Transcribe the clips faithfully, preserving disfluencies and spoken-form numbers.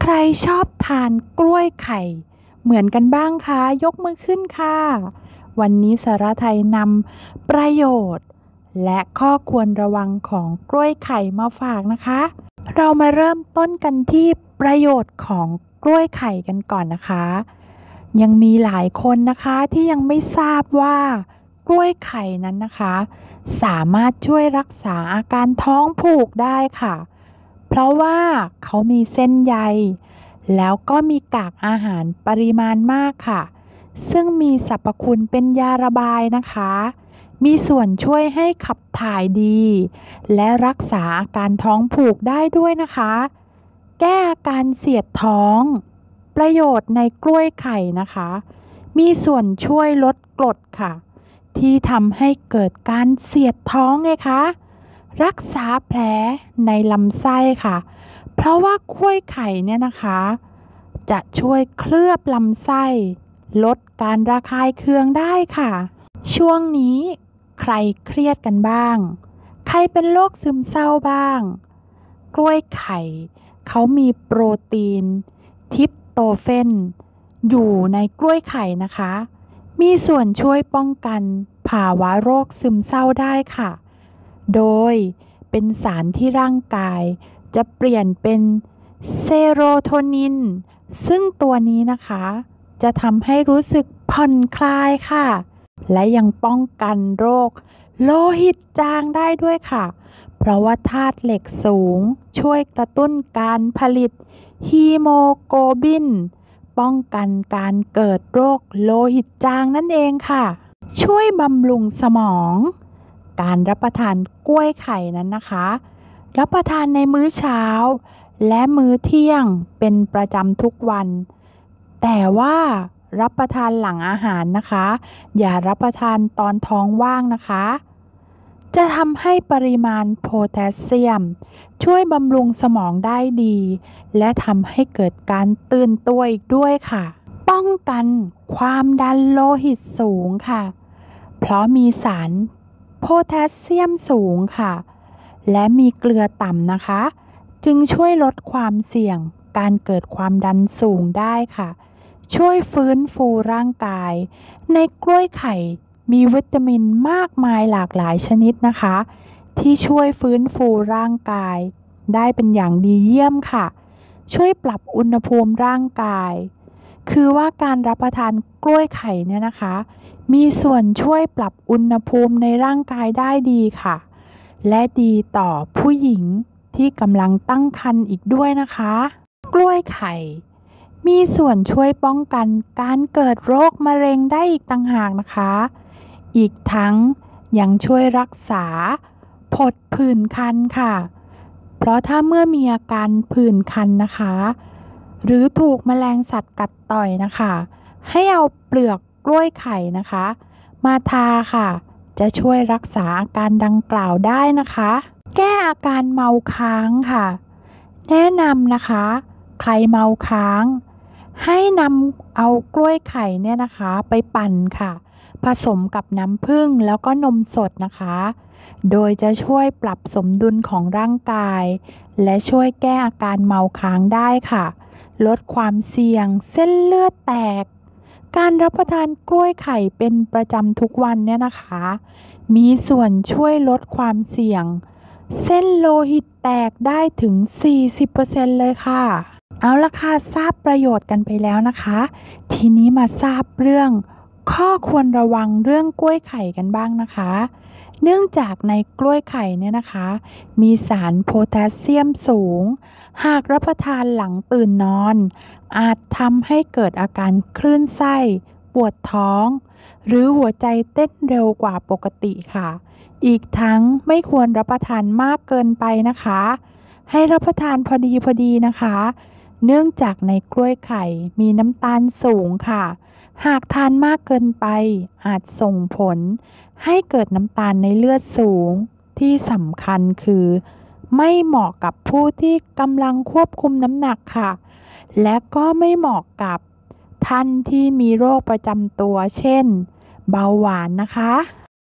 รชอบทานกล้วยไข่เหมือนกันบ้างคะยกมือขึ้นค่ะวันนี้สาระไทยนำประโยชน์และข้อควรระวังของกล้วยไข่มาฝากนะคะเรามาเริ่มต้นกันที่ประโยชน์ของกล้วยไข่กันก่อนนะคะยังมีหลายคนนะคะที่ยังไม่ทราบว่ากล้วยไข่นั้นนะคะสามารถช่วยรักษาอาการท้องผูกได้ค่ะเพราะว่าเขามีเส้นใยแล้วก็มีกากอาหารปริมาณมากค่ะซึ่งมีสรรพคุณเป็นยาระบายนะคะมีส่วนช่วยให้ขับถ่ายดีและรักษาอาการท้องผูกได้ด้วยนะคะแก้อาการเสียดท้องประโยชน์ในกล้วยไข่นะคะมีส่วนช่วยลดกรดค่ะที่ทำให้เกิดการเสียดท้องไงคะรักษาแผลในลำไส้ค่ะเพราะว่ากล้วยไข่เนี่ยนะคะจะช่วยเคลือบลำไส้ลดการระคายเคืองได้ค่ะช่วงนี้ใครเครียดกันบ้างใครเป็นโรคซึมเศร้าบ้างกล้วยไข่เขามีโปรตีนทริปโตเฟนอยู่ในกล้วยไข่นะคะมีส่วนช่วยป้องกันภาวะโรคซึมเศร้าได้ค่ะโดยเป็นสารที่ร่างกายจะเปลี่ยนเป็นเซโรโทนินซึ่งตัวนี้นะคะจะทำให้รู้สึกผ่อนคลายค่ะและยังป้องกันโรคโลหิตจางได้ด้วยค่ะเพราะว่าธาตุเหล็กสูงช่วยกระตุ้นการผลิตฮีโมโกลบินป้องกันการเกิดโรคโลหิตจางนั่นเองค่ะช่วยบำรุงสมองการรับประทานกล้วยไข่นั้นนะคะรับประทานในมื้อเช้าและมื้อเที่ยงเป็นประจำทุกวันแต่ว่ารับประทานหลังอาหารนะคะอย่ารับประทานตอนท้องว่างนะคะจะทำให้ปริมาณโพแทสเซียมช่วยบำรุงสมองได้ดีและทำให้เกิดการตื่นตัวอีกด้วยค่ะป้องกันความดันโลหิตสูงค่ะเพราะมีสารโพแทสเซียมสูงค่ะและมีเกลือต่ำนะคะจึงช่วยลดความเสี่ยงการเกิดความดันสูงได้ค่ะช่วยฟื้นฟูร่างกายในกล้วยไข่มีวิตามินมากมายหลากหลายชนิดนะคะที่ช่วยฟื้นฟูร่างกายได้เป็นอย่างดีเยี่ยมค่ะช่วยปรับอุณหภูมิร่างกายคือว่าการรับประทานกล้วยไข่เนี่ยนะคะมีส่วนช่วยปรับอุณหภูมิในร่างกายได้ดีค่ะและดีต่อผู้หญิงที่กำลังตั้งครรภ์อีกด้วยนะคะกล้วยไข่มีส่วนช่วยป้องกันการเกิดโรคมะเร็งได้อีกต่างหากนะคะอีกทั้งยังช่วยรักษาผดผื่นคันค่ะเพราะถ้าเมื่อมีอาการผื่นคันนะคะหรือถูกแมลงสัตว์กัดต่อยนะคะให้เอาเปลือกกล้วยไข่นะคะมาทาค่ะจะช่วยรักษาอาการดังกล่าวได้นะคะแก้อาการเมาค้างค่ะแนะนำนะคะใครเมาค้างให้นำเอากล้วยไข่เนี่ยนะคะไปปั่นค่ะผสมกับน้ำผึ้งแล้วก็นมสดนะคะโดยจะช่วยปรับสมดุลของร่างกายและช่วยแก้อาการเมาค้างได้ค่ะลดความเสี่ยงเส้นเลือดแตกการรับประทานกล้วยไข่เป็นประจำทุกวันเนี่ยนะคะมีส่วนช่วยลดความเสี่ยงเส้นโลหิตแตกได้ถึง สี่สิบเปอร์เซ็นต์ เลยค่ะเอาละค่ะทราบประโยชน์กันไปแล้วนะคะทีนี้มาทราบเรื่องข้อควรระวังเรื่องกล้วยไข่กันบ้างนะคะเนื่องจากในกล้วยไข่เนี่ยนะคะมีสารโพแทสเซียมสูงหากรับประทานหลังตื่นนอนอาจทำให้เกิดอาการคลื่นไส้ปวดท้องหรือหัวใจเต้นเร็วกว่าปกติค่ะอีกทั้งไม่ควรรับประทานมากเกินไปนะคะให้รับประทานพอดีพอดีนะคะเนื่องจากในกล้วยไข่มีน้ำตาลสูงค่ะหากทานมากเกินไปอาจส่งผลให้เกิดน้ำตาลในเลือดสูงที่สำคัญคือไม่เหมาะกับผู้ที่กำลังควบคุมน้ำหนักค่ะและก็ไม่เหมาะกับท่านที่มีโรคประจำตัวเช่นเบาหวานนะคะ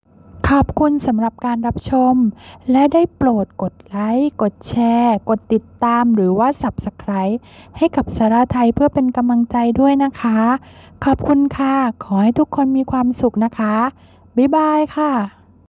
ขอบคุณสำหรับการรับชม และได้โปรดกดไลค์ กดแชร์ กดติดตาม หรือว่า ซับสไครบ์ ให้กับสาราไทยเพื่อเป็นกำลังใจด้วยนะคะ ขอบคุณค่ะ ขอให้ทุกคนมีความสุขนะคะ บ๊ายบายค่ะ